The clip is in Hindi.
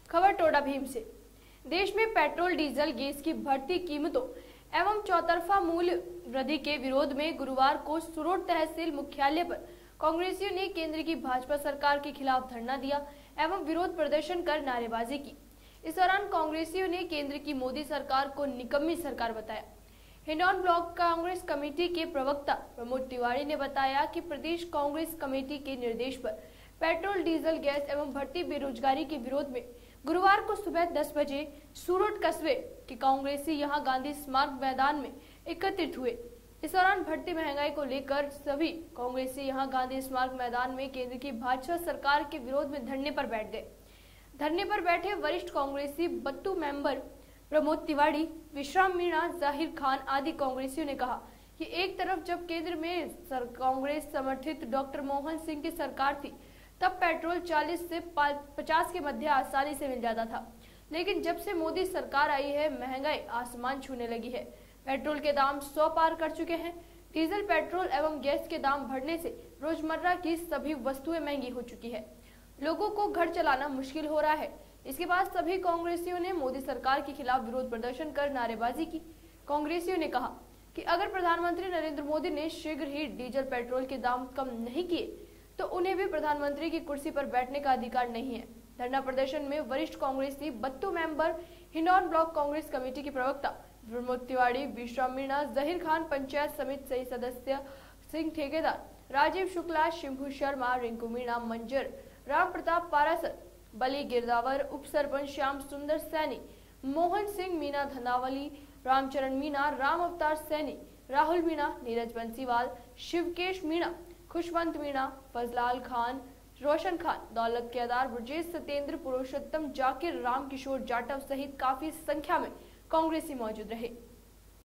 खबर टोडा भीम से। देश में पेट्रोल डीजल गैस की बढ़ती कीमतों एवं चौतरफा मूल्य वृद्धि के विरोध में गुरुवार को सुरोट तहसील मुख्यालय पर कांग्रेसियों ने केंद्र की भाजपा सरकार के खिलाफ धरना दिया एवं विरोध प्रदर्शन कर नारेबाजी की। इस दौरान कांग्रेसियों ने केंद्र की मोदी सरकार को निकम्मी सरकार बताया। हिंडौन ब्लॉक कांग्रेस कमेटी के प्रवक्ता प्रमोद तिवारी ने बताया कि प्रदेश कांग्रेस कमेटी के निर्देश पर पेट्रोल डीजल गैस एवं बढ़ती बेरोजगारी के विरोध में गुरुवार को सुबह 10 बजे सूरत कस्बे के कांग्रेसी यहां गांधी स्मारक मैदान में एकत्रित हुए। इस दौरान बढ़ती महंगाई को लेकर सभी कांग्रेसी यहां गांधी स्मारक मैदान में केंद्र की भाजपा सरकार के विरोध में धरने पर बैठ गए। धरने पर बैठे वरिष्ठ कांग्रेसी बत्तू मेंबर प्रमोद तिवारी, विश्राम मीणा, जाहिर खान आदि कांग्रेसियों ने कहा कि एक तरफ जब केंद्र में कांग्रेस समर्थित डॉक्टर मनमोहन सिंह की सरकार थी तब पेट्रोल 40 से 50 के मध्य आसानी से मिल जाता था, लेकिन जब से मोदी सरकार आई है महंगाई आसमान छूने लगी है। पेट्रोल के दाम 100 पार कर चुके हैं। डीजल, पेट्रोल एवं गैस के दाम बढ़ने से रोजमर्रा की सभी वस्तुएं महंगी हो चुकी है। लोगों को घर चलाना मुश्किल हो रहा है। इसके बाद सभी कांग्रेसियों ने मोदी सरकार के खिलाफ विरोध प्रदर्शन कर नारेबाजी की। कांग्रेसियों ने कहा कि अगर प्रधानमंत्री नरेंद्र मोदी ने शीघ्र ही डीजल, पेट्रोल के दाम कम नहीं किए तो उन्हें भी प्रधानमंत्री की कुर्सी पर बैठने का अधिकार नहीं है। धरना प्रदर्शन में वरिष्ठ कांग्रेसी बत्तू member, Hindaun block Congress committee के प्रवक्ता प्रमोद तिवारी, विश्राम मीणा, जहीर खान, पंचायत समिति सही सदस्य सिंह ठेकेदार, राजीव शुक्ला, शिंभू शर्मा, रिंकू मीणा, मंजर, राम प्रताप पारासर, बली गिरदावर, उप सरपंच श्याम सुंदर सैनी, मोहन सिंह मीणा धनावली, रामचरण मीणा, राम अवतार सैनी, राहुल मीणा, नीरज बंसीवाल, शिवकेश मीणा, खुशवंत मीणा, फजलाल खान, रोशन खान, दौलत केदार, ब्रजेश सत्येंद्र, पुरुषोत्तम, जाकिर, राम किशोर जाटव सहित काफी संख्या में कांग्रेसी मौजूद रहे।